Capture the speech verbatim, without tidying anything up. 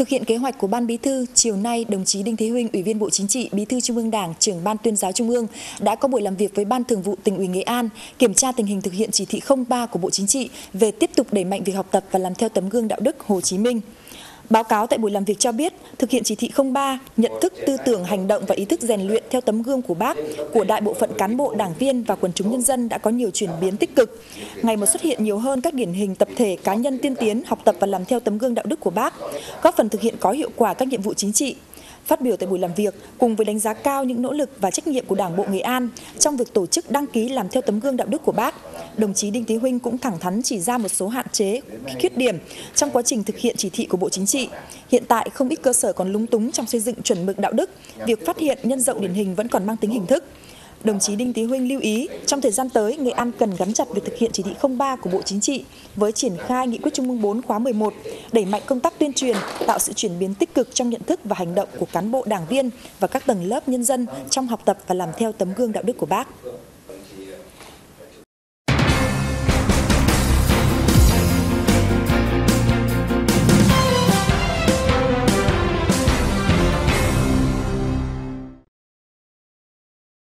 Thực hiện kế hoạch của Ban Bí thư, chiều nay, đồng chí Đinh Thế Huynh, Ủy viên Bộ Chính trị, Bí thư Trung ương Đảng, Trưởng Ban Tuyên giáo Trung ương đã có buổi làm việc với Ban Thường vụ Tỉnh ủy Nghệ An, kiểm tra tình hình thực hiện chỉ thị không ba của Bộ Chính trị về tiếp tục đẩy mạnh việc học tập và làm theo tấm gương đạo đức Hồ Chí Minh. Báo cáo tại buổi làm việc cho biết, thực hiện chỉ thị không ba, nhận thức, tư tưởng, hành động và ý thức rèn luyện theo tấm gương của Bác, của đại bộ phận cán bộ, đảng viên và quần chúng nhân dân đã có nhiều chuyển biến tích cực. Ngày một xuất hiện nhiều hơn các điển hình tập thể, cá nhân tiên tiến, học tập và làm theo tấm gương đạo đức của Bác, góp phần thực hiện có hiệu quả các nhiệm vụ chính trị. Phát biểu tại buổi làm việc, cùng với đánh giá cao những nỗ lực và trách nhiệm của Đảng bộ Nghệ An trong việc tổ chức đăng ký làm theo tấm gương đạo đức của Bác, đồng chí Đinh Thế Huynh cũng thẳng thắn chỉ ra một số hạn chế, khuyết điểm trong quá trình thực hiện chỉ thị của Bộ Chính trị. Hiện tại không ít cơ sở còn lúng túng trong xây dựng chuẩn mực đạo đức, việc phát hiện nhân rộng điển hình vẫn còn mang tính hình thức. Đồng chí Đinh Thế Huynh lưu ý, trong thời gian tới, Nghệ An cần gắn chặt việc thực hiện chỉ thị không ba của Bộ Chính trị với triển khai nghị quyết Trung ương bốn khóa mười một, đẩy mạnh công tác tuyên truyền, tạo sự chuyển biến tích cực trong nhận thức và hành động của cán bộ đảng viên và các tầng lớp nhân dân trong học tập và làm theo tấm gương đạo đức của Bác.